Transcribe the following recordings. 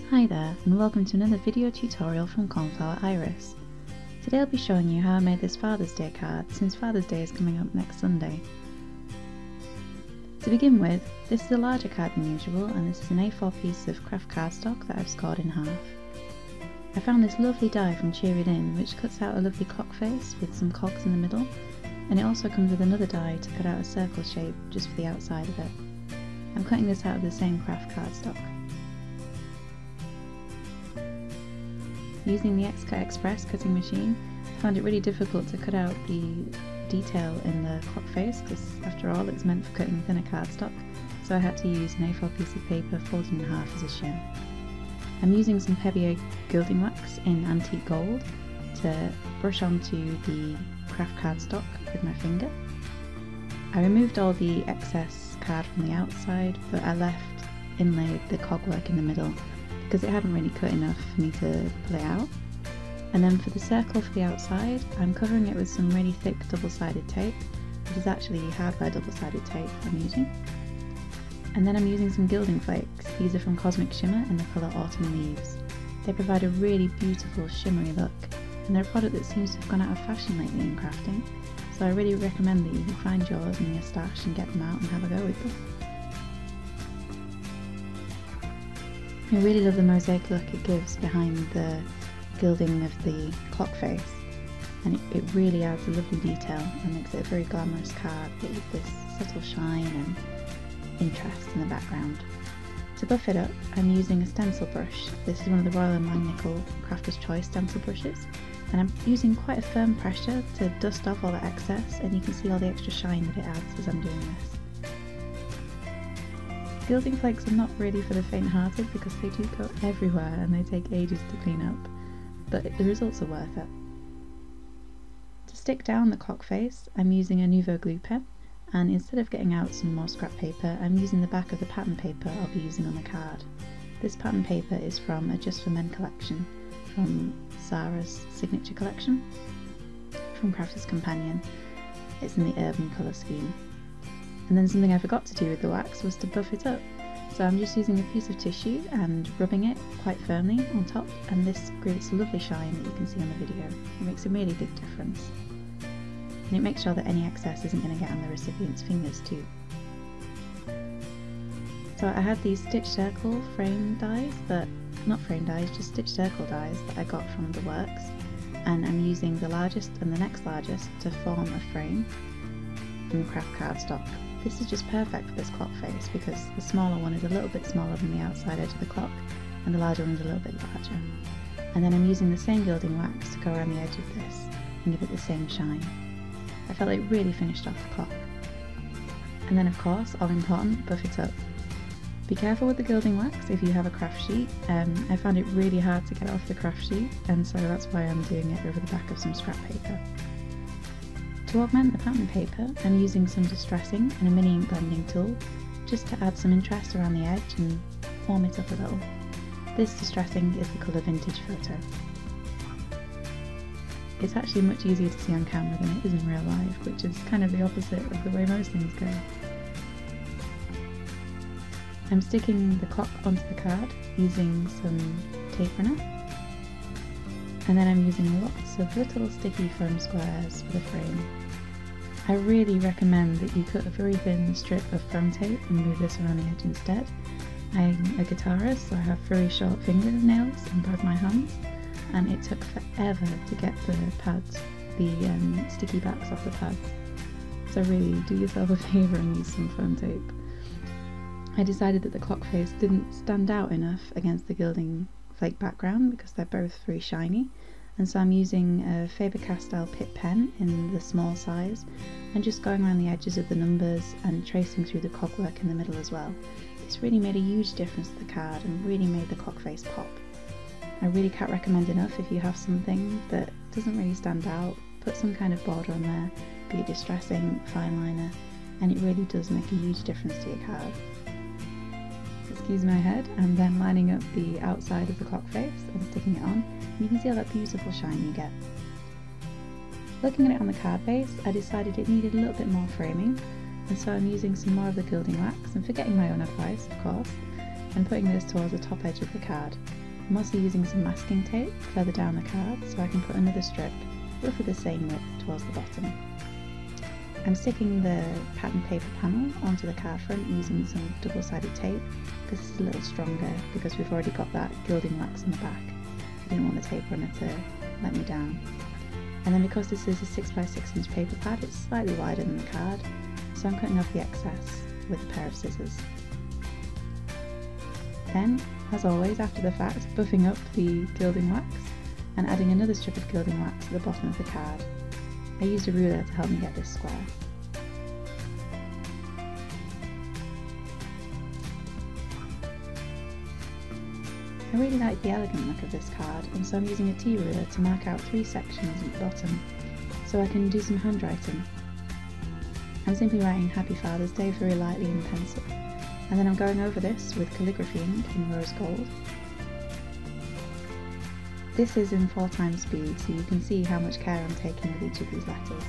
Hi there, and welcome to another video tutorial from Cornflower Iris. Today I'll be showing you how I made this Father's Day card, since Father's Day is coming up next Sunday. To begin with, this is a larger card than usual, and this is an A4 piece of craft cardstock that I've scored in half. I found this lovely die from Cheer It In, which cuts out a lovely clock face with some cogs in the middle, and it also comes with another die to cut out a circle shape just for the outside of it. I'm cutting this out of the same craft cardstock. Using the X-Cut Express cutting machine, I found it really difficult to cut out the detail in the clock face because after all it's meant for cutting thinner cardstock, so I had to use an A4 piece of paper folded in half as a shim. I'm using some Perbier gilding wax in antique gold to brush onto the craft cardstock with my finger. I removed all the excess card from the outside, but I left inlaid the cog work in the middle because it hadn't really cut enough for me to pull it out. And then for the circle for the outside, I'm covering it with some really thick double-sided tape. This is actually hardware double-sided tape I'm using. And then I'm using some gilding flakes. These are from Cosmic Shimmer in the colour Autumn Leaves. They provide a really beautiful shimmery look, and they're a product that seems to have gone out of fashion lately in crafting, so I really recommend that you can find yours in your stash and get them out and have a go with them. I really love the mosaic look it gives behind the gilding of the clock face, and it really adds a lovely detail and makes it a very glamorous card, but with this subtle shine and interest in the background. To buff it up, I'm using a stencil brush. This is one of the Royal & Langnickel Crafter's Choice stencil brushes, and I'm using quite a firm pressure to dust off all the excess, and you can see all the extra shine that it adds as I'm doing this. Gilding flakes are not really for the faint-hearted because they do go everywhere and they take ages to clean up, but the results are worth it. To stick down the clock face, I'm using a Nouveau glue pen, and instead of getting out some more scrap paper, I'm using the back of the pattern paper I'll be using on the card. This pattern paper is from a Just for Men collection, from Sarah's signature collection, from Crafter's Companion. It's in the Urban colour scheme. And then something I forgot to do with the wax was to buff it up. So I'm just using a piece of tissue and rubbing it quite firmly on top, and this creates a lovely shine that you can see on the video. It makes a really big difference. And it makes sure that any excess isn't going to get on the recipient's fingers too. So I had these stitch circle frame dies, not frame dies, just stitch circle dies that I got from the works, and I'm using the largest and the next largest to form a frame from craft cardstock. This is just perfect for this clock face because the smaller one is a little bit smaller than the outside edge of the clock, and the larger one is a little bit larger. And then I'm using the same gilding wax to go around the edge of this and give it the same shine. I felt it really finished off the clock. And then of course, all important, buff it up. Be careful with the gilding wax if you have a craft sheet. I found it really hard to get off the craft sheet, and so that's why I'm doing it over the back of some scrap paper. To augment the pattern paper, I'm using some distressing and a mini ink blending tool just to add some interest around the edge and warm it up a little. This distressing is the colour Vintage Photo. It's actually much easier to see on camera than it is in real life, which is kind of the opposite of the way most things go. I'm sticking the clock onto the card using some tape runner, and then I'm using lots of little sticky foam squares for the frame. I really recommend that you cut a very thin strip of foam tape and move this around the edge instead. I'm a guitarist, so I have very short fingernails on both my hands, and it took forever to get the pads, the sticky backs off the pads. So really do yourself a favour and use some foam tape. I decided that the clock face didn't stand out enough against the gilding flake background because they're both very shiny, and so I'm using a Faber-Castell Pitt pen in the small size and just going around the edges of the numbers and tracing through the cog work in the middle as well. This really made a huge difference to the card and really made the clock face pop. I really can't recommend enough if you have something that doesn't really stand out, put some kind of border on there, be it distressing, fine liner, and it really does make a huge difference to your card. Excuse my head, and then lining up the outside of the clock face and sticking it on, and you can see all that beautiful shine you get. Looking at it on the card base, I decided it needed a little bit more framing, and so I'm using some more of the gilding wax and forgetting my own advice, of course, and putting this towards the top edge of the card. I'm also using some masking tape further down the card so I can put another strip, roughly the same width, towards the bottom. I'm sticking the pattern paper panel onto the card front using some double-sided tape because this is a little stronger because we've already got that gilding wax on the back. I didn't want the tape runner to let me down. And then because this is a 6x6 inch paper pad, it's slightly wider than the card, so I'm cutting off the excess with a pair of scissors. Then, as always, after the fact, buffing up the gilding wax and adding another strip of gilding wax to the bottom of the card. I used a ruler to help me get this square. I really like the elegant look of this card, and so I'm using a T-ruler to mark out 3 sections at the bottom so I can do some handwriting. I'm simply writing Happy Father's Day very lightly in pencil, and then I'm going over this with calligraphy ink in rose gold. This is in 4x speed, so you can see how much care I'm taking with each of these letters.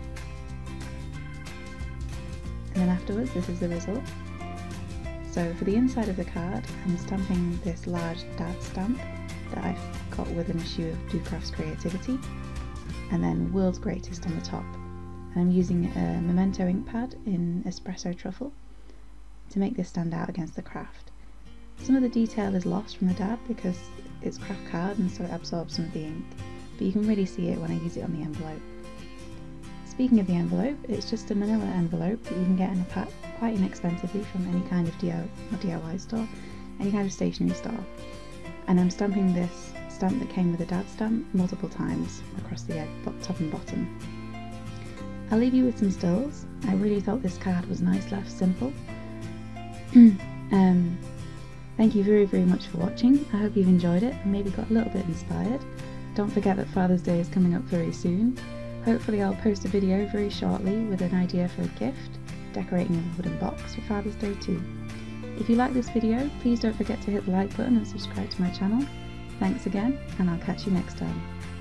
And then afterwards, this is the result. So for the inside of the card, I'm stamping this large dad stamp that I've got with an issue of Doocraft's Creativity, and then World's Greatest on the top. And I'm using a Memento ink pad in Espresso Truffle to make this stand out against the craft. Some of the detail is lost from the dad because it's craft card and so it absorbs some of the ink, but you can really see it when I use it on the envelope. Speaking of the envelope, it's just a manila envelope that you can get in a pack quite inexpensively from any kind of DIY store, any kind of stationery store. And I'm stamping this stamp that came with a dad stamp multiple times across the edge, top and bottom. I'll leave you with some stills. I really thought this card was nice, left simple. Thank you very, very much for watching. I hope you've enjoyed it and maybe got a little bit inspired. Don't forget that Father's Day is coming up very soon. Hopefully I'll post a video very shortly with an idea for a gift, decorating a wooden box for Father's Day too. If you like this video, please don't forget to hit the like button and subscribe to my channel. Thanks again, and I'll catch you next time.